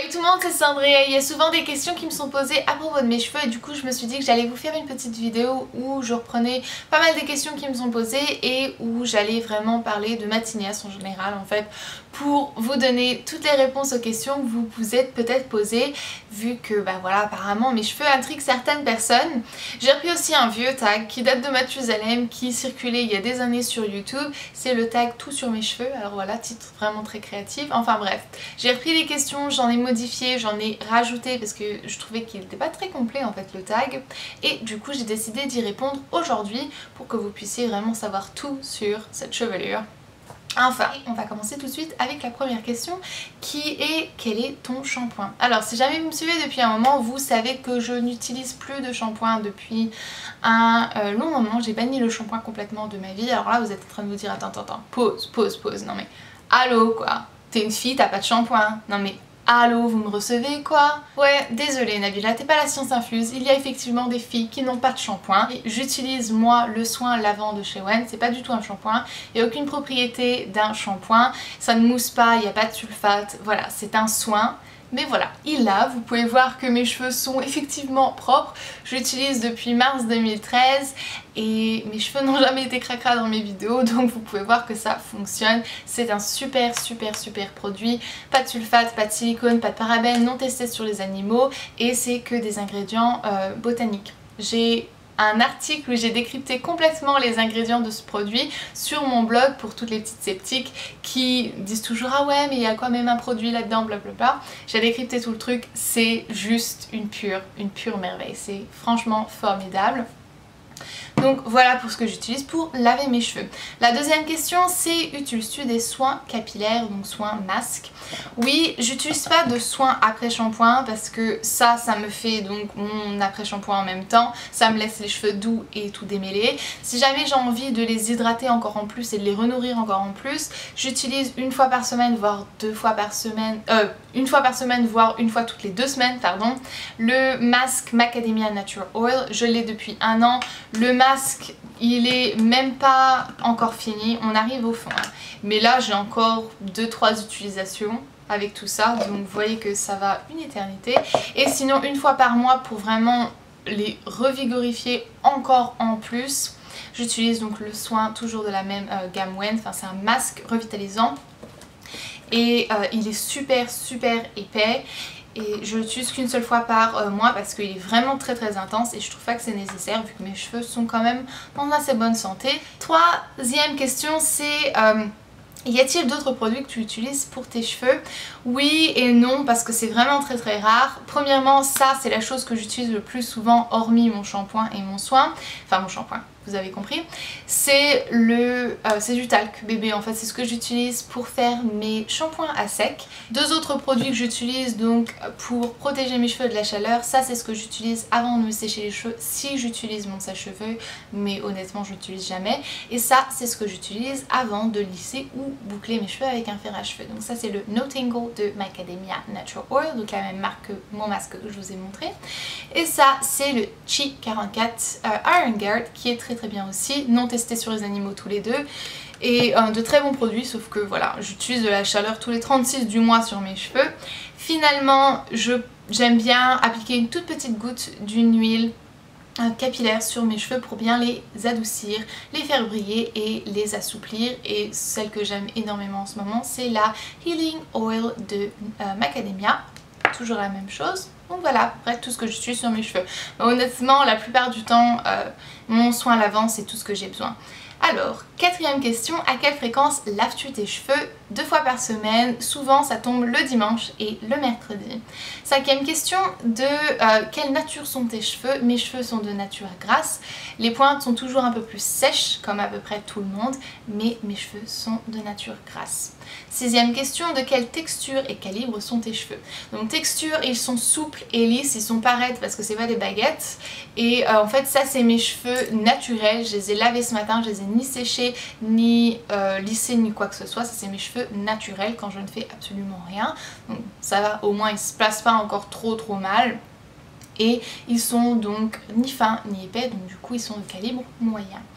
Salut tout le monde, c'est Cendrée. Il y a souvent des questions qui me sont posées à propos de mes cheveux et du coup je me suis dit que j'allais vous faire une petite vidéo où je reprenais pas mal des questions qui me sont posées et où j'allais vraiment parler de ma tignasse en général en fait, pour vous donner toutes les réponses aux questions que vous vous êtes peut-être posées, vu que bah voilà, apparemment mes cheveux intriguent certaines personnes. J'ai repris aussi un vieux tag qui date de Mathusalem, qui circulait il y a des années sur YouTube. C'est le tag tout sur mes cheveux, alors voilà, titre vraiment très créatif. Enfin bref, j'ai repris les questions, j'en ai modifié, j'en ai rajouté parce que je trouvais qu'il n'était pas très complet en fait le tag. Et du coup j'ai décidé d'y répondre aujourd'hui pour que vous puissiez vraiment savoir tout sur cette chevelure. Enfin, on va commencer tout de suite avec la première question qui est: quel est ton shampoing? Alors si jamais vous me suivez depuis un moment, vous savez que je n'utilise plus de shampoing depuis un long moment. J'ai banni le shampoing complètement de ma vie. Alors là vous êtes en train de vous dire attends, pause, non mais allô quoi, t'es une fille, t'as pas de shampoing, non mais allô, vous me recevez quoi? Ouais, désolée Nabila, t'es pas la science infuse, il y a effectivement des filles qui n'ont pas de shampoing. J'utilise moi le soin lavant de chez Wen, c'est pas du tout un shampoing, il n'y a aucune propriété d'un shampoing, ça ne mousse pas, il n'y a pas de sulfate, voilà, c'est un soin. Mais voilà, il lave, vous pouvez voir que mes cheveux sont effectivement propres. Je l'utilise depuis mars 2013 et mes cheveux n'ont jamais été cracra dans mes vidéos, donc vous pouvez voir que ça fonctionne. C'est un super produit, pas de sulfate, pas de silicone, pas de parabènes, non testé sur les animaux et c'est que des ingrédients botaniques. J'ai un article où j'ai décrypté complètement les ingrédients de ce produit sur mon blog pour toutes les petites sceptiques qui disent toujours ah ouais mais il y a quand même un produit là-dedans blablabla. J'ai décrypté tout le truc, c'est juste une pure merveille, c'est franchement formidable. Donc voilà pour ce que j'utilise pour laver mes cheveux. La deuxième question c'est: utilises-tu des soins capillaires, donc soins masques? Oui, j'utilise pas de soins après shampoing parce que ça me fait donc mon après shampoing en même temps. Ça me laisse les cheveux doux et tout démêlé. Si jamais j'ai envie de les hydrater encore en plus et de les renourrir encore en plus, j'utilise une fois par semaine voire deux fois par semaine, une fois par semaine voire une fois toutes les 2 semaines pardon, le masque Macadamia Natural Oil. Je l'ai depuis un an. Le masque il est même pas encore fini, on arrive au fond hein. Mais là j'ai encore 2-3 utilisations avec tout ça, donc vous voyez que ça va une éternité. Et sinon une fois par mois pour vraiment les revigorifier encore en plus, j'utilise donc le soin toujours de la même gamme Wen, enfin c'est un masque revitalisant et il est super épais. Et je l'utilise qu'une seule fois par mois parce qu'il est vraiment très intense et je trouve pas que c'est nécessaire vu que mes cheveux sont quand même en assez bonne santé. Troisième question c'est: y a-t-il d'autres produits que tu utilises pour tes cheveux? Oui et non parce que c'est vraiment très rare. Premièrement, ça c'est la chose que j'utilise le plus souvent hormis mon shampoing et mon soin. Enfin mon shampoing, vous avez compris. C'est du talc bébé en fait, c'est ce que j'utilise pour faire mes shampoings à sec. Deux autres produits que j'utilise donc pour protéger mes cheveux de la chaleur, ça c'est ce que j'utilise avant de me sécher les cheveux si j'utilise mon sèche-cheveux, mais honnêtement je l'utilise jamais. Et ça c'est ce que j'utilise avant de lisser ou boucler mes cheveux avec un fer à cheveux. Donc ça c'est le No Tingle de Macadamia Natural Oil, donc la même marque que mon masque que je vous ai montré. Et ça c'est le Chi 44 Iron Guard qui est très bien aussi, non testé sur les animaux tous les deux. Et de très bons produits, sauf que voilà, j'utilise de la chaleur tous les 36 du mois sur mes cheveux. Finalement, j'aime bien appliquer une toute petite goutte d'une huile capillaire sur mes cheveux pour bien les adoucir, les faire briller et les assouplir. Et celle que j'aime énormément en ce moment c'est la Healing Oil de Macadamia, toujours la même chose. Donc voilà, bref, tout ce que j'utilise sur mes cheveux. Mais honnêtement, la plupart du temps, mon soin lavant, c'est tout ce que j'ai besoin. Alors, quatrième question: à quelle fréquence laves-tu tes cheveux? 2 fois par semaine, souvent ça tombe le dimanche et le mercredi. Cinquième question: quelle nature sont tes cheveux? Mes cheveux sont de nature grasse, les pointes sont toujours un peu plus sèches comme à peu près tout le monde, mais mes cheveux sont de nature grasse. Sixième question: de quelle texture et calibre sont tes cheveux? Donc texture, ils sont souples et lisses, ils sont pas raides parce que c'est pas des baguettes. Et en fait ça c'est mes cheveux naturels, je les ai lavés ce matin, je les ai ni séchés, ni lissés, ni quoi que ce soit. Ça c'est mes cheveux naturels quand je ne fais absolument rien. Donc ça va, au moins ils se placent pas encore trop mal. Et ils sont donc ni fins ni épais, donc du coup ils sont de calibre moyen.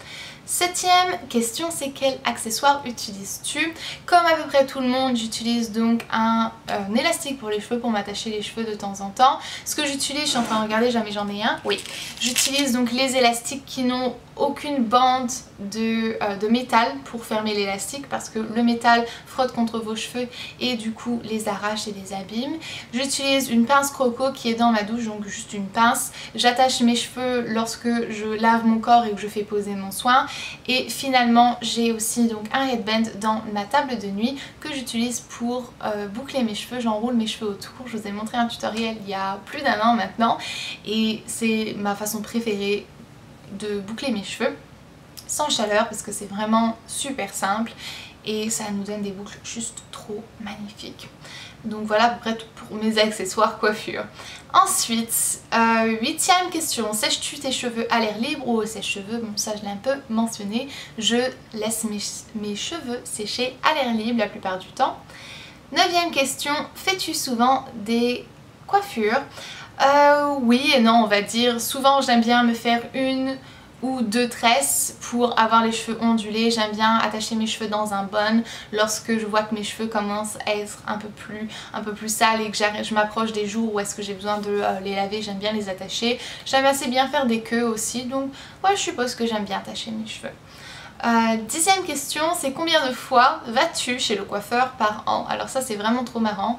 Septième question, c'est quel accessoire utilises-tu? Comme à peu près tout le monde, j'utilise donc un élastique pour les cheveux pour m'attacher les cheveux de temps en temps. Ce que j'utilise, je suis en train de regarder, jamais j'en ai un. Oui, j'utilise donc les élastiques qui n'ont aucune bande de métal pour fermer l'élastique parce que le métal frotte contre vos cheveux et du coup les arrache et les abîme. J'utilise une pince croco qui est dans ma douche, donc juste une pince. J'attache mes cheveux lorsque je lave mon corps et que je fais poser mon soin. Et finalement j'ai aussi donc un headband dans ma table de nuit que j'utilise pour boucler mes cheveux. J'enroule mes cheveux autour. Je vous ai montré un tutoriel il y a plus d'un an maintenant et c'est ma façon préférée de boucler mes cheveux sans chaleur parce que c'est vraiment super simple et ça nous donne des boucles juste trop magnifiques. Donc voilà à peu près tout pour mes accessoires coiffure. Ensuite, huitième question, sèches-tu tes cheveux à l'air libre ou au sèche-cheveux? Bon ça je l'ai un peu mentionné, je laisse mes cheveux sécher à l'air libre la plupart du temps. Neuvième question, fais-tu souvent des coiffures? Oui et non on va dire. Souvent j'aime bien me faire une ou deux tresses pour avoir les cheveux ondulés. J'aime bien attacher mes cheveux dans un bun lorsque je vois que mes cheveux commencent à être un peu plus sales et que je m'approche des jours où est-ce que j'ai besoin de les laver. J'aime bien les attacher. J'aime assez bien faire des queues aussi, donc ouais, je suppose que j'aime bien attacher mes cheveux. Dixième question, c'est combien de fois vas-tu chez le coiffeur par an? Alors ça c'est vraiment trop marrant.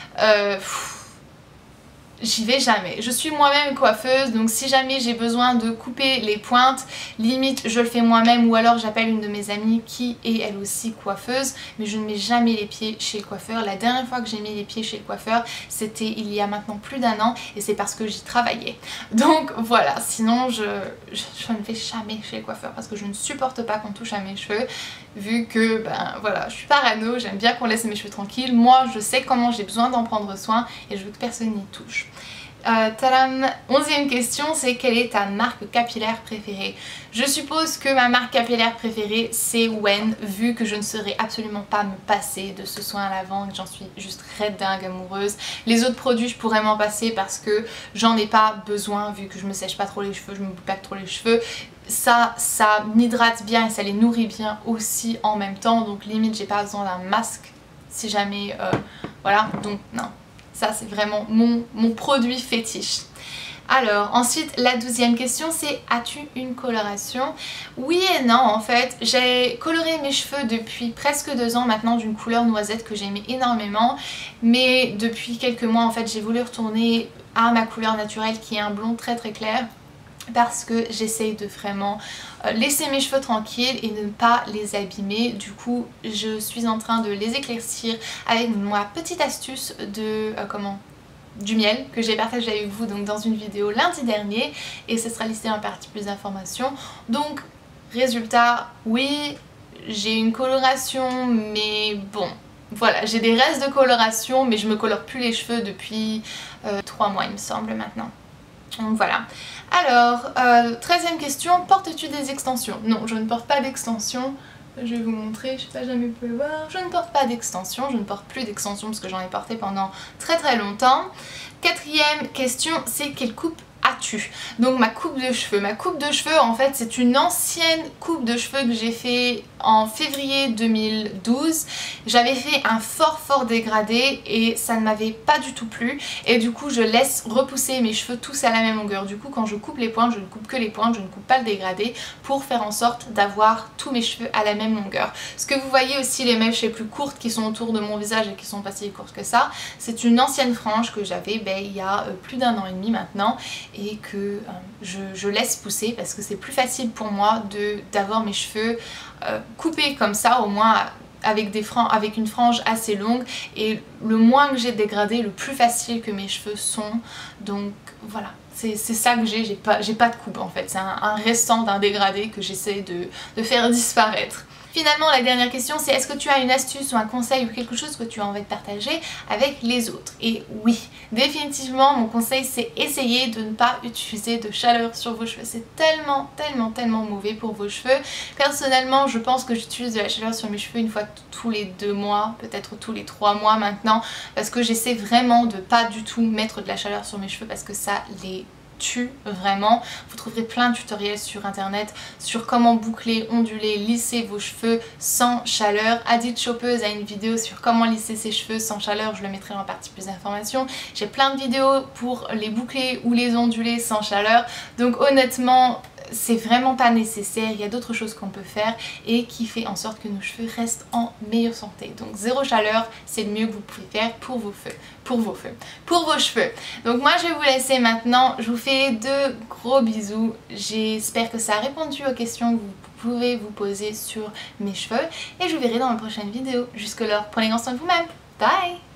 J'y vais jamais. Je suis moi-même coiffeuse, donc si jamais j'ai besoin de couper les pointes, limite je le fais moi-même ou alors j'appelle une de mes amies qui est elle aussi coiffeuse, mais je ne mets jamais les pieds chez le coiffeur. La dernière fois que j'ai mis les pieds chez le coiffeur, c'était il y a maintenant plus d'un an et c'est parce que j'y travaillais. Donc voilà, sinon je ne vais jamais chez le coiffeur parce que je ne supporte pas qu'on touche à mes cheveux, vu que ben voilà, je suis parano, j'aime bien qu'on laisse mes cheveux tranquilles. Moi je sais comment j'ai besoin d'en prendre soin et je veux que personne n'y touche. Tadam, 11e question, c'est quelle est ta marque capillaire préférée? Je suppose que ma marque capillaire préférée c'est Wen, vu que je ne saurais absolument pas me passer de ce soin à lavande, j'en suis juste red dingue amoureuse. Les autres produits je pourrais m'en passer parce que j'en ai pas besoin vu que je me sèche pas trop les cheveux, je me boucle pas trop les cheveux. Ça m'hydrate bien et ça les nourrit bien aussi en même temps, donc limite j'ai pas besoin d'un masque si jamais, voilà, donc non. Ça c'est vraiment mon produit fétiche. Alors ensuite la 12e question c'est as-tu une coloration? Oui et non en fait. J'ai coloré mes cheveux depuis presque 2 ans maintenant d'une couleur noisette que j'aimais énormément. Mais depuis quelques mois en fait j'ai voulu retourner à ma couleur naturelle qui est un blond très très clair. Parce que j'essaye de vraiment laisser mes cheveux tranquilles et ne pas les abîmer. Du coup je suis en train de les éclaircir avec ma petite astuce de du miel que j'ai partagé avec vous donc dans une vidéo lundi dernier et ce sera listé en partie plus d'informations. Donc résultat, oui j'ai une coloration mais bon voilà, j'ai des restes de coloration mais je me colore plus les cheveux depuis 3 mois il me semble maintenant. Donc voilà. Alors, 13e question, portes-tu des extensions? Non, je ne porte pas d'extensions. Je vais vous montrer, je sais pas, jamais vous pouvez voir. Je ne porte pas d'extensions, je ne porte plus d'extensions parce que j'en ai porté pendant très très longtemps. 4e question, c'est quelle coupe as-tu? Donc ma coupe de cheveux. Ma coupe de cheveux en fait c'est une ancienne coupe de cheveux que j'ai fait en février 2012. J'avais fait un fort dégradé et ça ne m'avait pas du tout plu et du coup je laisse repousser mes cheveux tous à la même longueur. Du coup quand je coupe les pointes, je ne coupe que les pointes, je ne coupe pas le dégradé pour faire en sorte d'avoir tous mes cheveux à la même longueur. Ce que vous voyez aussi les mèches les plus courtes qui sont autour de mon visage et qui sont pas si courtes que ça, c'est une ancienne frange que j'avais il y a plus d'1 an et demi maintenant et que je laisse pousser parce que c'est plus facile pour moi d'avoir mes cheveux coupés comme ça, au moins avec une frange assez longue, et le moins que j'ai de dégradé, le plus facile que mes cheveux sont. Donc voilà, c'est ça que j'ai pas de coupe en fait, c'est un restant d'un dégradé que j'essaie de faire disparaître. Finalement la dernière question c'est est-ce que tu as une astuce ou un conseil ou quelque chose que tu as envie de partager avec les autres? Et oui, définitivement mon conseil c'est essayer de ne pas utiliser de chaleur sur vos cheveux. C'est tellement mauvais pour vos cheveux. Personnellement je pense que j'utilise de la chaleur sur mes cheveux une fois tous les 2 mois, peut-être tous les 3 mois maintenant, parce que j'essaie vraiment de pas du tout mettre de la chaleur sur mes cheveux parce que ça les tue vraiment. Vous trouverez plein de tutoriels sur internet sur comment boucler, onduler, lisser vos cheveux sans chaleur. Adit Chopeuse a une vidéo sur comment lisser ses cheveux sans chaleur, je le mettrai en partie plus d'informations. J'ai plein de vidéos pour les boucler ou les onduler sans chaleur, donc honnêtement c'est vraiment pas nécessaire, il y a d'autres choses qu'on peut faire et qui fait en sorte que nos cheveux restent en meilleure santé. Donc zéro chaleur, c'est le mieux que vous pouvez faire pour vos cheveux. Donc moi je vais vous laisser maintenant, je vous fais de gros bisous, j'espère que ça a répondu aux questions que vous pouvez vous poser sur mes cheveux et je vous verrai dans ma prochaine vidéo. Jusque là, prenez grand soin de vous-même, bye!